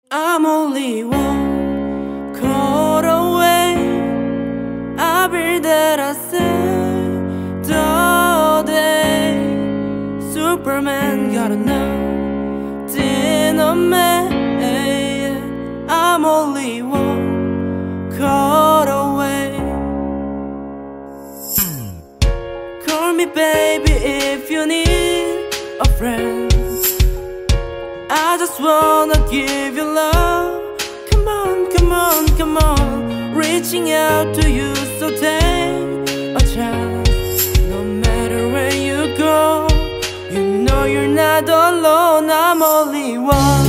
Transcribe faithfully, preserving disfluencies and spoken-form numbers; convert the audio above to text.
I'm only one call away. I'll be there, I say, the day Superman gotta know, Dynamite. I'm only one call away. Call me baby if you need a friend. I just wanna give you love. Come on, come on, come on, reaching out to you, so take a chance. No matter where you go, you know you're not alone. I'm only one.